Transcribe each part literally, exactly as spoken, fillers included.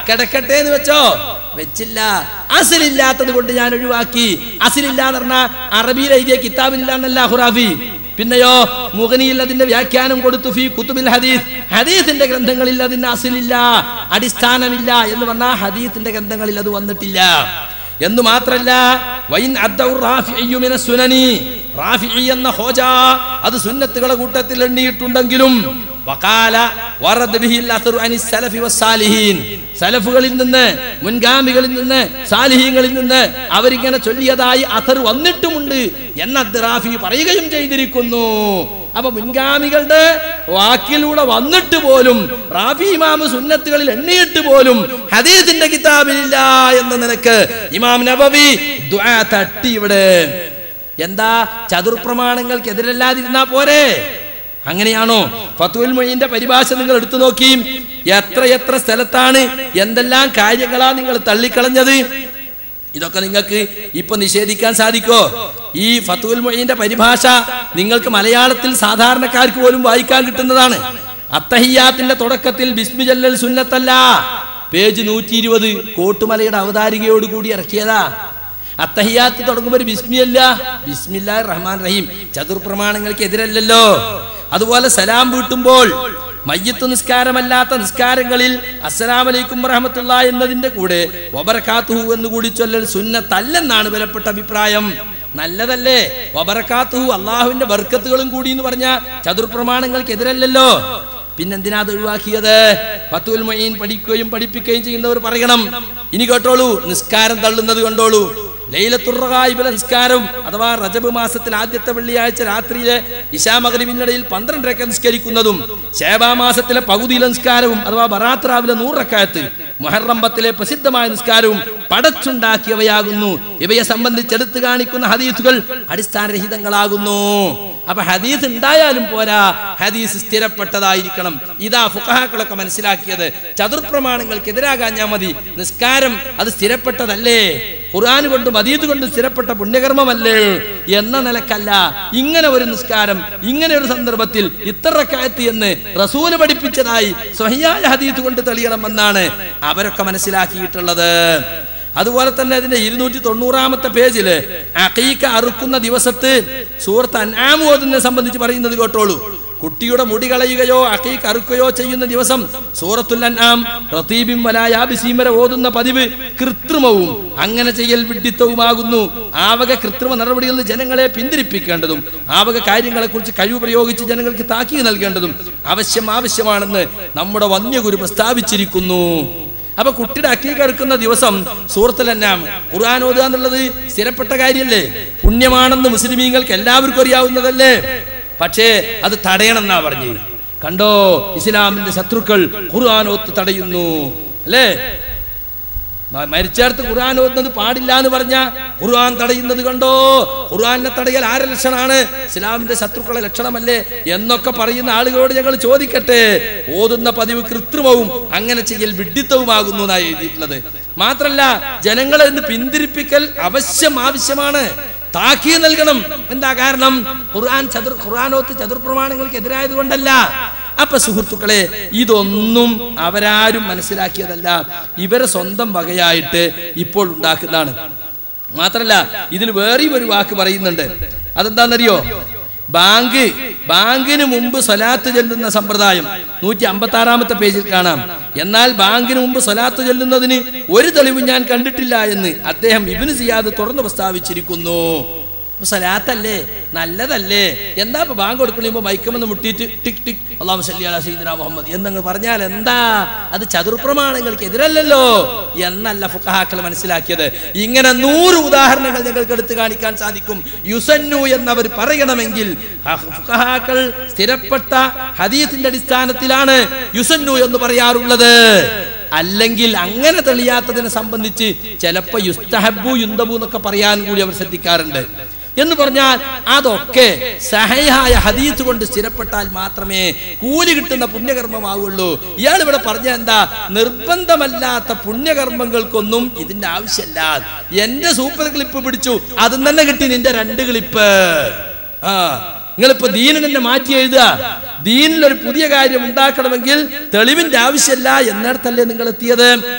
കിടക്കട്ടെ എന്ന് വെച്ചോ? വെച്ചില്ല. അസിലില്ലാത്തത് കൊണ്ട് ഞാൻ ഒഴിവാക്കി. അസിലില്ല എന്ന് പറഞ്ഞാൽ അറബിയിൽ എഴുതിയ കിതാബിലില്ല എന്നല്ല ഖുറാഫി. പിന്നെയോ മുഗ്നിയിൽ അതിന്റെ വ്യാഖ്യാനം കൊടുത്തു. ഫീ കുതുബിൽ ഹദീസ്, ഹദീസിന്റെ ഗ്രന്ഥങ്ങളിൽ അതിന് അസിലില്ല, അടിസ്ഥാനമില്ല എന്ന് പറഞ്ഞാൽ ഹദീസിന്റെ ഗ്രന്ഥങ്ങളിൽ അത് വന്നിട്ടില്ല എന്ന് മാത്രല്ല, വൈൻ അദ്ദൗ റാഫിഇ മിന സുനനി, റാഫിഇ എന്ന ഹോജ അത് സുന്നത്തുകളുടെ കൂട്ടത്തിൽ എണ്ണിയിട്ടുണ്ടെങ്കിലും വഖാല വറദ ബിഹിൽ അസ്റു അനി സലഫി വസ്സാലിഹീൻ, സലഫുകളിൽ നിന്ന്, മുൻഗാമികളിൽ നിന്ന്, സാലിഹീങ്ങളിൽ നിന്ന് അവരിങ്ങനെ ചൊല്ലിയതായി അസർ വന്നിട്ടുമുണ്ട് എന്ന് റാഫി പറയുകയും ചെയ്തിരിക്കുന്നു. അപ്പൊ മുൻഗാമികളുടെ വാക്കിലൂടെ വന്നിട്ട് പോലും റാഫി ഇമാം സുന്നത്തുകളിൽ എണ്ണിയിട്ട് പോലും ഹദീസിന്റെ കിതാബിലില്ല എന്ന നിലക്ക് ഇമാം നബവി ദുആ തട്ടി. ഇവിടെ എന്താ, ചതുർപ്രമാണങ്ങൾക്ക് എതിരല്ലാതിരുന്നാ പോരെ? അങ്ങനെയാണോ? ഫത്വൽ മുഈന്റെ പരിഭാഷ നിങ്ങൾ എടുത്തു നോക്കി. എത്ര എത്ര സ്ഥലത്താണ് എന്തെല്ലാം കാര്യങ്ങളാ നിങ്ങൾ തള്ളിക്കളഞ്ഞത്. ഇതൊക്കെ നിങ്ങൾക്ക് ഇപ്പൊ നിഷേധിക്കാൻ സാധിക്കോ? ഈ ഫത്വൽ മുഈന്റെ പരിഭാഷ നിങ്ങൾക്ക് മലയാളത്തിൽ സാധാരണക്കാർക്ക് പോലും വായിക്കാൻ കിട്ടുന്നതാണ്. അത്തഹിയ്യാത്തിന്റെ തുടക്കത്തിൽ ബിസ്മി ജല്ലൽ സുന്നത്തല്ല, പേജ് നൂറ്റി ഇരുപത് കോട്ടുമലയുടെ അവതാരികയോട് കൂടി ഇറക്കിയതാ. അത്തഹിയ്യാത്ത് തുടങ്ങുമ്പോൾ ഒരു ബിസ്മിയല്ല, ബിസ്മില്ലാഹിർ റഹ്മാൻ റഹീം. ചതുർപ്രമാണങ്ങൾക്ക് എതിരല്ലല്ലോ. അതുപോലെ സലാം വീട്ടുമ്പോൾ മയ്യിത്ത് നിസ്കാരമല്ലാത്ത നിസ്കാരങ്ങളിൽ അസ്സലാമു അലൈക്കും വറഹ്മത്തുള്ളാഹി എന്നതിന്റെ കൂടെ വബറകാതുഹു എന്ന് കൂടി ചൊല്ലൽ സുന്നത്തല്ലെന്നാണ് ബലപ്പെട്ട അഭിപ്രായം. നല്ലതല്ലേ? വബറകാതുഹു അള്ളാഹുവിന്റെ ബർക്കത്തുകളും കൂടി എന്ന് പറഞ്ഞ ചതുർപ്രമാണങ്ങൾക്ക് എതിരല്ലല്ലോ. പിന്നെന്തിനാ അത് ഒഴിവാക്കിയത്? ഫത്വൽ മുഈൻ പഠിക്കുകയും പഠിപ്പിക്കുകയും ചെയ്യുന്നവർ പറയണം. ഇനി കേട്ടോളൂ, നിസ്കാരം തള്ളുന്നത് കണ്ടോളൂ. ലൈലത്തുർ റഗായിബിലെ നിസ്കാരം അഥവാ റജബ് മാസത്തിൽ ആദ്യത്തെ വെള്ളിയാഴ്ച രാത്രിയിലെ ഇശാ മഗ്രിബിനിടയിൽ പന്ത്രണ്ട് റക്അത്ത് നിസ്കരിക്കുന്നതും ശഅബാൻ മാസത്തിലെ പകുതിയിലെ നിസ്കാരവും അഥവാ ബറാത്ത് രാവിലെ നൂറ് റക്അത്ത് മുഹറം പത്തിലെ പ്രസിദ്ധമായ നിസ്കാരവും പടച്ചുണ്ടാക്കിയവയാകുന്നു. ഇവയെ സംബന്ധിച്ച് എടുത്തു കാണിക്കുന്ന ഹദീസുകൾ അടിസ്ഥാനരഹിതങ്ങളാകുന്നു. അപ്പൊ ഹദീസ് ഉണ്ടായാലും പോരാ, ഹദീസ് സ്ഥിരപ്പെട്ടതായിരിക്കണം. ഇതാ ഫുഖഹാക്കളൊക്കെ മനസ്സിലാക്കിയത്. ചതുർപ്രമാണങ്ങൾക്ക് എതിരാകാഞ്ഞാ മതി. നിസ്കാരം അത് സ്ഥിരപ്പെട്ടതല്ലേ, ഖുർആൻ കൊണ്ട് മദീദ് കൊണ്ട് സ്ഥിരപ്പെട്ട പുണ്യകർമ്മമല്ലേ എന്ന നിലക്കല്ല. ഇങ്ങനെ ഒരു നിസ്കാരം ഇങ്ങനെ ഒരു സന്ദർഭത്തിൽ ഇത്ര റക്അത്ത് എന്ന് റസൂല് പഠിപ്പിച്ചതായി സ്വഹീഹായ ഹദീസ് കൊണ്ട് തെളിയണമെന്നാണ് അവരൊക്കെ മനസ്സിലാക്കിയിട്ടുള്ളത്. അതുപോലെ തന്നെ അതിന്റെ ഇരുന്നൂറ്റി തൊണ്ണൂറാമത്തെ പേജില് അഖീഖ അറുക്കുന്ന ദിവസത്ത് സൂറത്ത് അൻആം ഓതുന്നതിനെ സംബന്ധിച്ച് പറയുന്നത് കേട്ടോളൂ. കുട്ടിയുടെ മുടി കളയുകയോ അഖീഖ അറുക്കുകയോ ചെയ്യുന്ന ദിവസം സൂറത്തുൽ അൻആം റതീബിൻ വലാ യാബിസീൻ വരെ ഓതുന്ന പതിവ് കൃത്രിമവും അങ്ങനെ ചെയ്യൽ വിഡ്ഢിത്തവുമാകുന്നു. ആവക കൃത്രിമ നടപടികളിൽ നിന്ന് ജനങ്ങളെ പിന്തിരിപ്പിക്കേണ്ടതും ആവക കാര്യങ്ങളെ കുറിച്ച് കഴിവ് പ്രയോഗിച്ച് ജനങ്ങൾക്ക് താക്കീത് നൽകേണ്ടതും ആവശ്യം ആവശ്യമാണെന്ന് നമ്മുടെ വന്യഗുരു പ്രസ്താവിച്ചിരിക്കുന്നു. അപ്പൊ കുട്ടിയുടെ അഖീഖ അറുക്കുന്ന ദിവസം സൂറത്തുൽ അൻആം ഖുർആൻ ഓതുക എന്നുള്ളത് സ്ഥിരപ്പെട്ട കാര്യല്ലേ, പുണ്യമാണെന്ന് മുസ്ലിമീങ്ങൾക്ക് എല്ലാവർക്കും അറിയാവുന്നതല്ലേ. പക്ഷേ അത് തടയണം എന്നാ പറഞ്ഞു. കണ്ടോ, ഇസ്ലാമിന്റെ ശത്രുക്കൾ ഖുർആൻ ഓത്ത് തടയുന്നു അല്ലേ? മരിച്ചേർത്ത് ഖുർആൻ ഓതുന്നത് പാടില്ല എന്ന് പറഞ്ഞ ഖുർആൻ തടയുന്നത് കണ്ടോ. ഖുർആനെ തടയൽ ആരുടെ ലക്ഷണമാണ്? ഇസ്ലാമിന്റെ ശത്രുക്കളെ ലക്ഷണമല്ലേ എന്നൊക്കെ പറയുന്ന ആളുകളോട് ഞങ്ങൾ ചോദിക്കട്ടെ. ഓതുന്ന പതിവ് കൃത്രിമവും അങ്ങനെ ചെയ്യൽ വിഡ്ഢിത്തവുമാകുന്നു എന്നാണ് എഴുതിയിട്ടുള്ളത്. മാത്രല്ല ജനങ്ങളെ ഇന്ന് പിന്തിരിപ്പിക്കൽ അവശ്യം ആവശ്യമാണ്, താക്കീത് നൽകണം. എന്താ കാരണം? ഖുർആൻ ചതുർ ഖുർആനോത്ത് ചതുർപ്രമാണങ്ങൾക്ക് എതിരായത് കൊണ്ടല്ല. അപ്പൊ സുഹൃത്തുക്കളെ, ഇതൊന്നും അവരാരും മനസ്സിലാക്കിയതല്ല, ഇവരെ സ്വന്തം വകയായിട്ട് ഇപ്പോൾ ഉണ്ടാക്കുന്നതാണ്. മാത്രല്ല ഇതിൽ വേറെ ഒരു വാക്ക് പറയുന്നുണ്ട്. അതെന്താണെന്നറിയോ? ബാങ്ക് ബാങ്കിന് മുമ്പ് സ്വലാത്ത് ചൊല്ലുന്ന സമ്പ്രദായം നൂറ്റി അമ്പത്തി ആറാമത്തെ പേജിൽ കാണാം. എന്നാൽ ബാങ്കിന് മുമ്പ് സ്വലാത്ത് ചൊല്ലുന്നതിന് ഒരു തെളിവും ഞാൻ കണ്ടിട്ടില്ല എന്ന് അദ്ദേഹം ഇബ്നു സിയാദ് തുറന്നു പ്രസ്താവിച്ചിരിക്കുന്നു. സ്വലാത്തല്ലേ, നല്ലതല്ലേ, എന്താ ഇപ്പൊ ബാങ്ക് കൊടുക്കണോ മൈക്കമെന്ന് മുട്ടിയിട്ട് ടിക് ടിക് അല്ലാഹു സല്ലി അലാ സയ്യിദിനാ മുഹമ്മദ് എന്നങ്ങ് പറഞ്ഞാൽ എന്താ? അത് ചതുർപ്രമാണങ്ങൾക്ക് എതിരല്ലല്ലോ എന്നല്ല ഫുഖഹാക്കൾ മനസ്സിലാക്കിയത്. ഇങ്ങനെ നൂറ് ഉദാഹരണങ്ങൾ ഞങ്ങൾക്ക് എടുത്തു കാണിക്കാൻ സാധിക്കും. യുസന്നു എന്നവർ പറയണമെങ്കിൽ ഫുഖഹാക്കൾ സ്ഥിരപ്പെട്ട ഹദീസിന്റെ അടിസ്ഥാനത്തിലാണ് യുസന്നു എന്ന് പറയാറുള്ളത്. അല്ലെങ്കിൽ അങ്ങനെ തെളിയാത്തതിനെ സംബന്ധിച്ച് ചിലപ്പോ യുസ്തഹബു യുന്തബു എന്നൊക്കെ പറയാൻ കൂടി അവർ ശ്രദ്ധിക്കാറുണ്ട്. എന്ന് പറഞ്ഞാൽ അതൊക്കെ സഹീഹായ ഹദീസ് കൊണ്ട് സ്ഥിരപ്പെട്ടാൽ മാത്രമേ കൂലി കിട്ടുന്ന പുണ്യകർമ്മമാവുള്ളൂ. ഇയാൾ ഇവിടെ പറഞ്ഞ എന്താ? നിർബന്ധമല്ലാത്ത പുണ്യകർമ്മങ്ങൾക്കൊന്നും ഇതിന്റെ ആവശ്യമല്ല. എന്റെ സൂപ്പർ ക്ലിപ്പ് പിടിച്ചു, അതും തന്നെ കിട്ടി നിന്റെ രണ്ട് ക്ലിപ്പ്. ആ നിങ്ങളിപ്പോ ദീനിനെ മാറ്റി എഴുതുക. ദീനിൽ ഒരു പുതിയ കാര്യം ഉണ്ടാക്കണമെങ്കിൽ തെളിവിന്റെ ആവശ്യമില്ല എന്നിടത്തല്ലേ നിങ്ങൾ എത്തിയത്.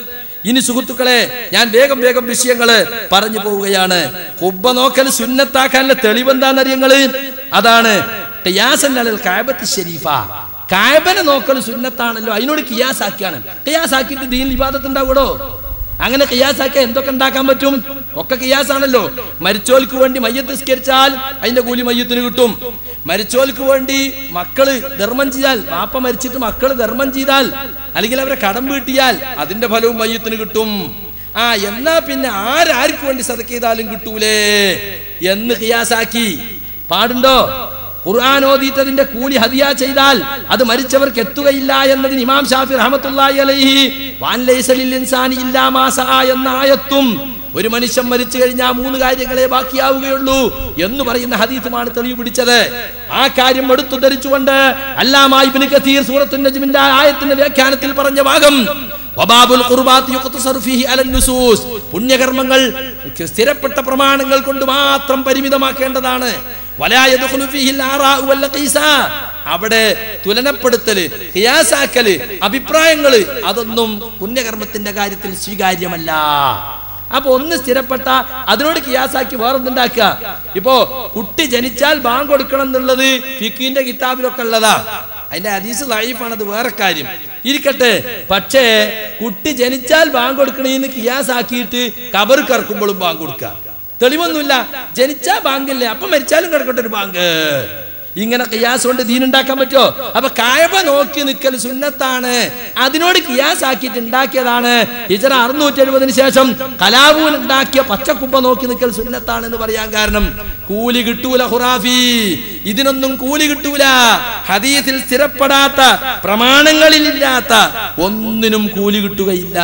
ഇനി സുഹൃത്തുക്കളെ, ഞാൻ വേഗം വേഗം വിഷയങ്ങള് പറഞ്ഞു പോവുകയാണ്. ഖുബ്ബ നോക്കൽ സുന്നത്താക്കാനുള്ള തെളിവെന്താന്നറിയങ്ങള്? അതാണ് ഖിയാസൻ അലൽ കഅബത്തി ശരീഫ. കഅബനെ നോക്കൽ സുന്നത്താണല്ലോ, അതിനോട് ഖിയാസാക്കിയാണ്. ഖിയാസാക്കിയിട്ട് ദീനിൽ ഇബാദത്ത് ഉണ്ടാകൂടോ? അങ്ങനെ ഖിയാസാക്കിയാൽ എന്തൊക്കെ ഉണ്ടാക്കാൻ പറ്റും? ഒക്കെ ഖിയാസാണല്ലോ. മരിച്ചോൽക്ക് വേണ്ടി മയ്യത്ത് നിസ്കരിച്ചാൽ അതിന്റെ കൂലി മയ്യത്തിന് കിട്ടും. മരിച്ചോൽക്ക് വേണ്ടി മക്കള് ധർമ്മം ചെയ്താൽ, വാപ്പ മരിച്ചിട്ട് മക്കള് ധർമ്മം ചെയ്താൽ അല്ലെങ്കിൽ അവരെ കടം വീട്ടിയാൽ അതിന്റെ ഫലവും മയ്യത്തിന് കിട്ടും. ആ എന്നാ പിന്നെ ആരാർക്ക് വേണ്ടി സദഖ ചെയ്താലും കിട്ടൂലേ എന്ന് ഖിയാസാക്കി. പാടുണ്ടോ? ഖുർആൻ ഓതിയിട്ടതിന്റെ കൂലി ഹദിയ ചെയ്താൽ അത് മരിച്ചവർക്ക് എത്തുകയില്ല എന്നതിന് ഇമാം ഷാഫി റഹ്മത്തുള്ളാഹി അലൈഹി വാൻ ലൈസ ലിൽ ഇൻസാനി ഇല്ലാ മാ സആ എന്ന ആയത്തും ഒരു മനുഷ്യൻ മരിച്ചു കഴിഞ്ഞാൽ മൂന്ന് കാര്യങ്ങളെ ബാക്കിയാവുകയുള്ളൂ എന്ന് പറയുന്ന ഹദീസുമാണ് തെളിവ് പിടിച്ചത്. ആ കാര്യം എടുത്തു ധരിച്ചുകൊണ്ട് അല്ലാമ ഇബ്നു കസീർ സൂറത്തുൻ നജ്മിന്റെ ആയത്തിന്റെ വ്യാഖ്യാനത്തിൽ പറഞ്ഞ ഭാഗം വബാബുൽ ഖുർബാത്തി യുഖ്തസറു ഫീഹി അലൻ നുസൂസ്, പുണ്യകർമ്മങ്ങൾ സ്ഥിരപ്പെട്ട പ്രമാണങ്ങൾ കൊണ്ട് മാത്രം പരിമിതമാക്കേണ്ടതാണ്. വലാ യദ്ഖുലു ഫീഹിൽ ആറാഉ വൽ ഖീസാ, അവിടെ തുലനപ്പെടുത്തല്, ഖിയാസാക്കല്, അഭിപ്രായങ്ങള് അതൊന്നും പുണ്യകർമ്മത്തിന്റെ കാര്യത്തിൽ സ്വീകാര്യമല്ല. അപ്പൊ ഒന്ന് സ്ഥിരപ്പെട്ട അതിനോട് ഖിയാസാക്കി വേറൊന്നുണ്ടാക്കുക. ഇപ്പോ കുട്ടി ജനിച്ചാൽ ബാങ്ക് കൊടുക്കണം എന്നുള്ളത് ഫിഖിന്റെ കിതാബിലൊക്കെ ഉള്ളതാ. അതിന്റെ ഹദീസ് ദഈഫാണ്, അത് വേറെ കാര്യം ഇരിക്കട്ടെ. പക്ഷേ കുട്ടി ജനിച്ചാൽ ബാങ്ക് കൊടുക്കണേന്ന് ഖിയാസാക്കിയിട്ട് ഖബർ കറക്കുമ്പോഴും ബാങ്ക് കൊടുക്കുക, തെളിവൊന്നുമില്ല. ജനിച്ചാ ബാങ്കില്ലേ, അപ്പൊ മരിച്ചാലും കിടക്കട്ടെ ഒരു ബാങ്ക്. ഇങ്ങനെ ഖിയാസ് കൊണ്ട് ദീൻ ഉണ്ടാക്കാൻ പറ്റുമോ? അപ്പൊ കഅബ നോക്കി നിൽക്കൽ സുന്നത്താണ്, അതിനോട് ഖിയാസ് ആക്കിയിട്ട് ഉണ്ടാക്കിയതാണ്. ഹിജ്റ അറുന്നൂറ്റി എഴുപതിന് ശേഷം കലാബൂൻ ഉണ്ടാക്കിയ പച്ചക്കുപ്പ നോക്കി നിൽക്കൽ സുന്നത്താണ് എന്ന് പറയാൻ കാരണം കൂലി കിട്ടൂല. ഖുറാഫി, ഇതിനൊന്നും കൂലി കിട്ടൂല. ഹദീസിൽ സ്ഥിരപ്പെടാത്ത, പ്രമാണങ്ങളിൽ ഇല്ലാത്ത ഒന്നിനും കൂലി കിട്ടുകയില്ല.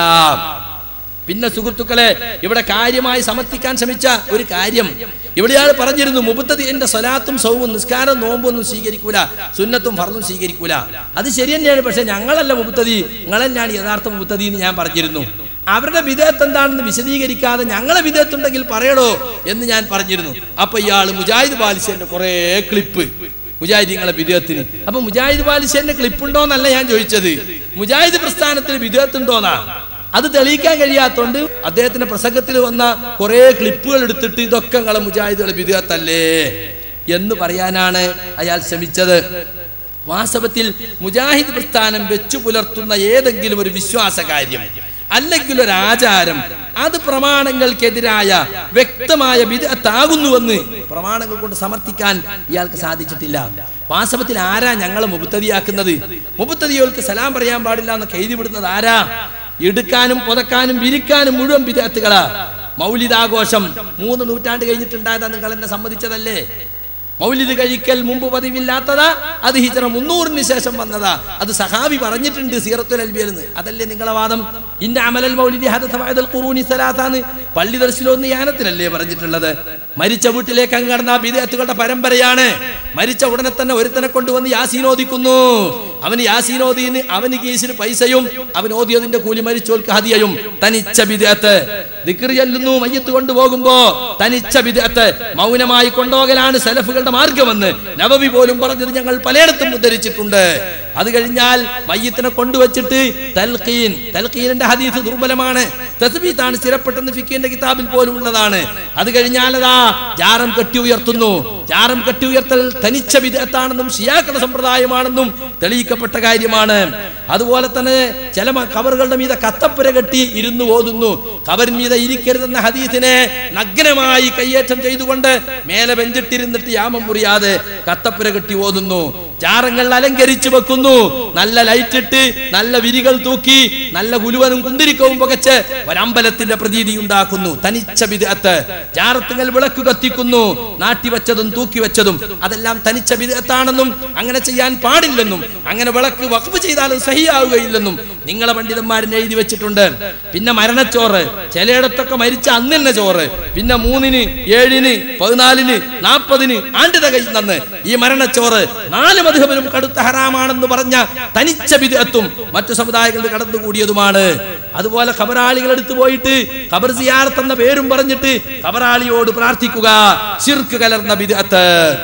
പിന്നെ സുഹൃത്തുക്കളെ, ഇവിടെ കാര്യമായി സമർത്ഥിക്കാൻ ശ്രമിച്ച ഒരു കാര്യം ഇവിടെയാൾ പറഞ്ഞിരുന്നു, മുബ്തദിഇന്റെ സ്വലാത്തും സൗമും നിസ്കാരം നോമ്പും ഒന്നും സ്വീകരിക്കൂല, സുന്നത്തും ഫർളും സ്വീകരിക്കൂല. അത് ശരി തന്നെയാണ്, പക്ഷെ ഞങ്ങളല്ല മുബ്തദി, നിങ്ങളെന്നാണ് യഥാർത്ഥ മുബ്തദി എന്ന് ഞാൻ പറഞ്ഞിരുന്നു. അവരുടെ വിദേഹത്ത് എന്താണെന്ന് വിശദീകരിക്കാതെ ഞങ്ങളെ വിദേഹത്ത് ഉണ്ടെങ്കിൽ പറയണോ എന്ന് ഞാൻ പറഞ്ഞിരുന്നു. അപ്പൊ ഇയാള് മുജാഹിദ് ബാലിശന്റെ കുറെ ക്ലിപ്പ് മുജാഹിദീങ്ങളെ വിദേഹത്തിന്. അപ്പൊ മുജാഹിദ് ബാലിശന്റെ ക്ലിപ്പ് ഉണ്ടോന്നല്ല ഞാൻ ചോദിച്ചത്, മുജാഹിദ് പ്രസ്ഥാനത്തിന് വിദേഹത്തുണ്ടോന്നാ. അത് തെളിയിക്കാൻ കഴിയാത്തോണ്ട് അദ്ദേഹത്തിന്റെ പ്രസംഗത്തിൽ വന്ന കുറെ ക്ലിപ്പുകൾ എടുത്തിട്ട് ഇതൊക്കെ നിങ്ങളെ മുജാഹിദുകളെ ബിദ്അത്തല്ലേ എന്ന് പറയാനാണ് അയാൾ ശ്രമിച്ചത്. വാസ്തവത്തിൽ മുജാഹിദ് പ്രസ്ഥാനം വെച്ചു പുലർത്തുന്ന ഏതെങ്കിലും ഒരു വിശ്വാസ കാര്യം അല്ലെങ്കിൽ ഒരു ആചാരം അത് പ്രമാണങ്ങൾക്കെതിരായ വ്യക്തമായ ബിദ്അത്താകുന്നുവെന്ന് പ്രമാണങ്ങൾ കൊണ്ട് സമർത്ഥിക്കാൻ ഇയാൾക്ക് സാധിച്ചിട്ടില്ല. വാസ്തവത്തിൽ ആരാ ഞങ്ങളെ മുബ്തദിയാക്കുന്നത്? മുബ്തദികൾക്ക് സലാം പറയാൻ പാടില്ല എന്നൊക്കെ എഴുതി വിടുന്നത് ആരാ? എടുക്കാനും പുതക്കാനും വിരിക്കാനും മുഴുവൻ ബിദ്അത്തുകളാ. മൗലിദാഘോഷം മൂന്ന് നൂറ്റാണ്ട് കഴിഞ്ഞിട്ടുണ്ടായതാ, നിങ്ങൾ എന്നെ സമ്മതിച്ചതല്ലേ? മൗലിദ് കഴിക്കൽ മുമ്പ് പതിവില്ലാത്തതാ, അത് ഹിജ്റ മുന്നൂറിന് ശേഷം വന്നതാ. അത് സഹാബി പറഞ്ഞിട്ടുണ്ട് സീറത്തുൽ അൽബിയിൽ നിന്ന്. അതല്ലേ നിങ്ങളെ വാദം? ഇന്ന അമലൽ മൗലിദി ഹദസ ബഅദൽ ഖുറൂനി സലാസാന്ന് പള്ളി ദർശനമൊന്ന് യാനത്തിലല്ലേ പറഞ്ഞിട്ടുള്ളത്? മരിച്ച വീട്ടിലേക്ക് അങ്ങ് കടന്ന ബിദ്അത്തുകളുടെ പരമ്പരയാണ്. മരിച്ച ഉടനെ തന്നെ ഒരുത്തനെ കൊണ്ടുവന്ന് യാസീൻ ഓദിക്കുന്നു. അവന് യാസീൻ ഓതിന് അവന് കേസിന് പൈസയും അവൻ ഓതിയതിന്റെ കൂലി മരിച്ചോൽക്ക് ഹദിയയും. തനിച്ച ബിദ്അത്ത്. ദിക്ർ ചൊല്ലുന്നു മയ്യത്ത് കൊണ്ടുപോകുമ്പോ തനിച്ച ബിദ്അത്ത്. മൗനമായി കൊണ്ടുപോകലാണ് സലഫുകളുടെ മാർഗമെന്ന് നബവി പോലും പറഞ്ഞത് ഞങ്ങൾ പലയിടത്തും ഉദ്ധരിച്ചിട്ടുണ്ട്. അത് കഴിഞ്ഞാൽ മയ്യത്തിനെ കൊണ്ടുവച്ചിട്ട് തൽഖീൻ, തൽഖീനിന്റെ ഹദീസ് ദുർബലമാണ്, തസ്ബീത്താണ് സ്ഥിരപ്പെട്ടെന്ന് ഫിഖിന്റെ കിതാബിൽ പോലും ഉള്ളതാണ്. അത് കഴിഞ്ഞാൽ അതാ ജാറം കെട്ടി ഉയർത്തുന്നു. ജാറം കെട്ടി ഉയർത്തൽ തനിച്ച ബിദ്അത്താണെന്നും ഷിയാക്കളുടെ സമ്പ്രദായമാണെന്നും തെളിയിക്കപ്പെട്ട കാര്യമാണ്. അതുപോലെ തന്നെ ചില ഖബറുകളുടെ മീതെ കത്തപ്പുര കെട്ടി ഇരുന്ന് ഓതുന്നു. ഖബറിൻ മീതെ ഇരിക്കരുതെന്ന ഹദീസിനെ നഗ്നമായി കയ്യേറ്റം ചെയ്തുകൊണ്ട് മേലെ ബെഞ്ചിട്ടിരുന്നിട്ട് യാമം മുറിയാതെ കത്തപ്പുര കെട്ടി ഓതുന്നു. ജാറങ്ങൾ അലങ്കരിച്ചു വെക്കുന്നു. നല്ല ലൈറ്റ് ഇട്ട് നല്ല വിരികൾ തൂക്കി നല്ല ഗുലുവനും കുന്തിരിക്കവും പുകച്ച് ഒരമ്പലത്തിന്റെ പ്രതീതി ഉണ്ടാക്കുന്നു. തനിച്ച ബിദ്അത്ത്. ജാറത്തുകൾ വിളക്ക് കത്തിക്കുന്നു. നാട്ടിവെച്ചതും തൂക്കി വെച്ചതും അതെല്ലാം തനിച്ച ബിദ്അത്താണെന്നും അങ്ങനെ ചെയ്യാൻ പാടില്ലെന്നും അങ്ങനെ വിളക്ക് വഖഫ് ചെയ്താലും സഹിയാവുകയില്ലെന്നും നിങ്ങളെ പണ്ഡിതന്മാരെന്നെ എഴുതി വെച്ചിട്ടുണ്ട്. പിന്നെ മരണച്ചോറ്, ചിലയിടത്തൊക്കെ മരിച്ച അന്ന് തന്നെ ചോറ്. പിന്നെ മൂന്നിന്, ഏഴിന്, പതിനാലിന്, നാൽപ്പതിന് ആണ്ട് തികയുന്നെന്ന് ഈ മരണച്ചോറ് നാല് മദ്ഹബിലും കടുത്ത ഹറാമാണെന്ന് പറഞ്ഞ തനിച്ച ബിദ്അത്തും മറ്റു സമുദായങ്ങളിൽ കടന്നുകൂടിയതുമാണ്. അതുപോലെ ഖബറാളികൾ എടുത്തു പോയിട്ട് ഖബർ സിയാറത്ത് എന്ന പേരും പറഞ്ഞിട്ട് ഖബറാളിയോട് പ്രാർത്ഥിക്കുക, ശിർക്ക് കലർന്ന ബിദ്അത്ത്.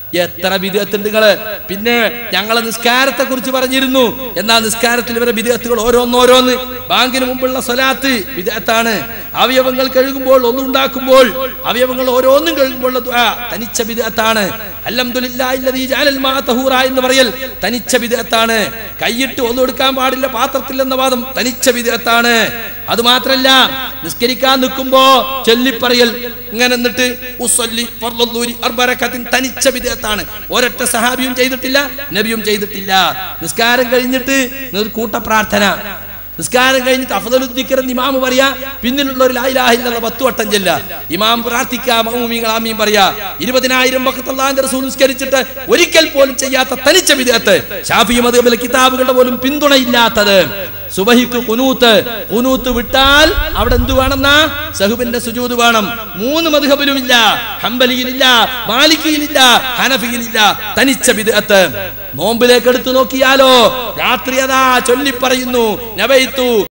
എത്ര ബിദ്അത്തുണ്ട് നിങ്ങള്. പിന്നെ ഞങ്ങളെ നിസ്കാരത്തെ കുറിച്ച് പറഞ്ഞിരുന്നു. എന്നാൽ നിസ്കാരത്തിൽ ഇവരെ ബിദ്അത്തുകൾ ഓരോന്നോരോന്ന്. ബാങ്കിന് മുമ്പുള്ള സ്വലാത്ത് ബിദ്അത്താണ്. അവയവങ്ങൾ കഴുകുമ്പോൾ ഒന്നുണ്ടാക്കുമ്പോൾ അവയവങ്ങൾ ഓരോന്നും കഴുകുമ്പോൾ ദുആ തനിച്ച ബിദ്അത്താണ്. അൽഹംദുലില്ലാഹി അല്ലദീ ജഅലൽ മാഅ തഹൂറ എന്ന് പറയൽ തനിച്ച ബിദ്അത്താണ്. കൈയിട്ട് ഒന്നും എടുക്കാൻ പാടില്ല പാത്രത്തിൽ എന്ന വാദം തനിച്ച ബിദ്അത്താണ്. അത് മാത്രല്ല നിസ്കരിക്കാൻ നിൽക്കുമ്പോ ചൊല്ലിപ്പറയൽ ഇങ്ങനെ എന്നിട്ട് ഉസ്സല്ലി ഫർളുദ്ദൂരി അർബഅറകത്തിൻ തനിച്ച ബിദ്അത്താണ്. ഒരൊറ്റ സഹാബിയും ചെയ്തിട്ടില്ല, നബിയും ചെയ്തിട്ടില്ല. നിസ്കാരം കഴിഞ്ഞിട്ട് കൂട്ട പ്രാർത്ഥന, നിസ്കാരം കഴിഞ്ഞിട്ട് അഫ്ദലുദ് ദിക്ർ എന്ന് ഇമാം പറയാ, പിന്നിലുള്ള ഒരു ലാ ഇലാഹ ഇല്ലല്ലാഹ് പത്ത് വട്ടം ചൊല്ല. ഇമാം പ്രാർത്ഥിക്കാ, മഅ്മൂമീങ്ങൾ ആമീൻ പറയാ. ഇരുപതിനായിരം വഖത്ത് അല്ലാഹുവിന്റെ റസൂൽ നിസ്കരിച്ചിട്ട് ഒരിക്കൽ പോലും ചെയ്യാത്ത തനിച്ച ബിദ്അത്ത്. ശാഫിഈ മദ്ഹബിലെ കിതാബുകളുടെ പോലും പിന്തുണയില്ലാത്തത്. സുബഹിക്ക് ഖുനൂത്ത്, ഖുനൂത്ത് വിട്ടാൽ അവിടെ എന്തു വേണമെന്നാ? സഹ്ബിന്റെ സുജൂദ് വേണം. മൂന്ന് മദ്ഹബിലും ഇല്ല, ഹംബലിയിലില്ല, മാലിക്കിയിലില്ല, ഹനഫിയിലില്ല. തനിച്ച ബിദ്അത്ത്. നോമ്പിലേക്ക് എടുത്തു നോക്കിയാലോ രാത്രി അതാ ചൊല്ലി പറയുന്നു നബൈതു